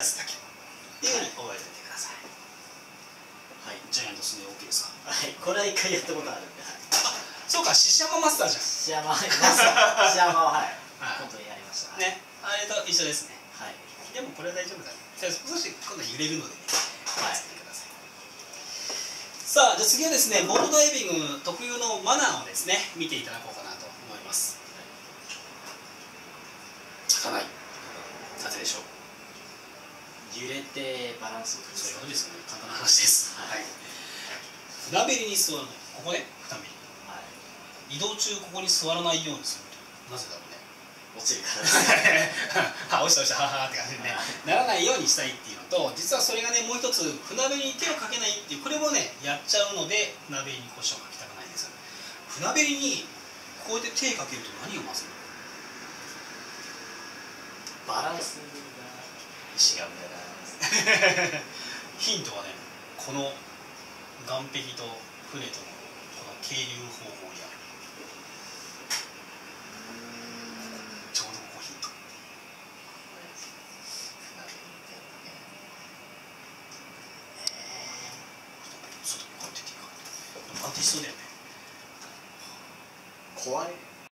だけっていうふうに覚えておいてください。はい、ジャイアントスネ OK ですか？ はい、これは一回やったことあるんで。 そうか、獅子山マスターじゃん。 獅子山ははい、本当にやりましたね。あれと一緒ですね。 はい。 でもこれは大丈夫だね。じゃあ少し今度揺れるのでね、 はい、 ください。さあ、じゃあ次はですね、ボードダイビング特有のマナーをですね、見ていただこうかなと思います。咲かない。なぜでしょう。 揺れてバランスを取る。 そういうことですよね。簡単な話です。はい。船べりに座るの。ここね、船べり。はい。移動中ここに座らないようにすると。なぜだろうね。 落ちるからですね。 落ちた落ちた、ははって感じでね、ならないようにしたいっていうのと、実はそれがね、もう一つ、船べりに手をかけないっていう、これもね、やっちゃうので、船べりに腰をかけたくないんです。船べりにこうやって手かけると何をまずバランスが違うんだな。 ヒントはね、この岸壁と船とのこの係留方法にある。ちょうどここヒント。ちょっとこうやって手が回ってしそうだよね。 壊れる。